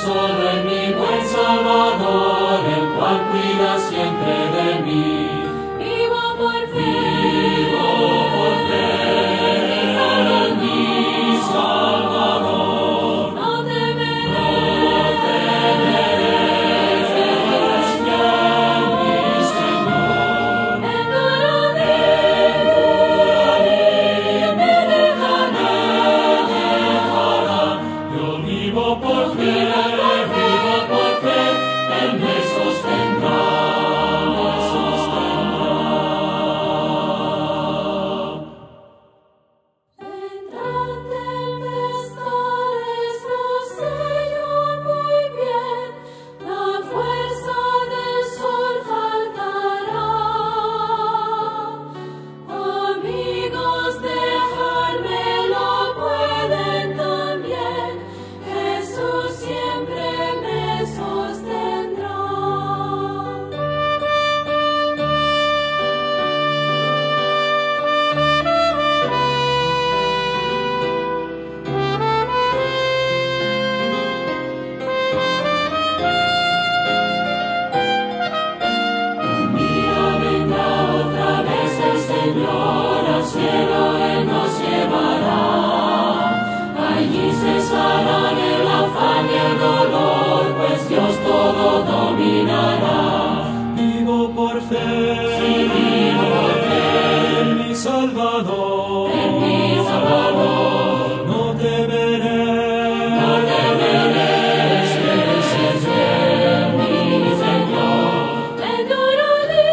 solo en mi buen Salvador, el cual cuida siempre de mí. Vivo por fe, solo en mi Salvador. no temeré, Celestial mi Señor. enduraré, Me dejará. Yo vivo por fe, Él me sostendrá, me sostendrá. Entrad tempestades, no sé yo muy bien, la fuerza del sol faltará. Amigos, dejarme lo pueden también, Jesús siempre me sostendrá. Un día vendrá otra vez el Señor, al cielo Él nos llevará. Allí cesarán el afán y el dolor, pues Dios todo dominará. Vivo por fe, vivo por fe, en mi Salvador, no temeré, ese es mi Señor. Enduraré,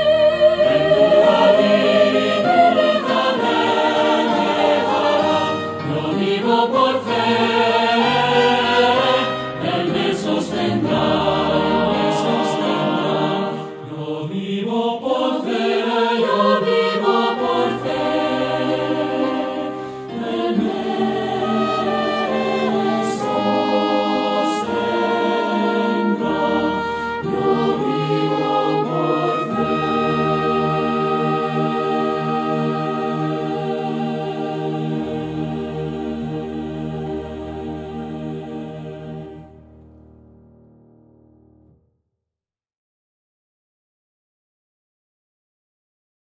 Yo vivo por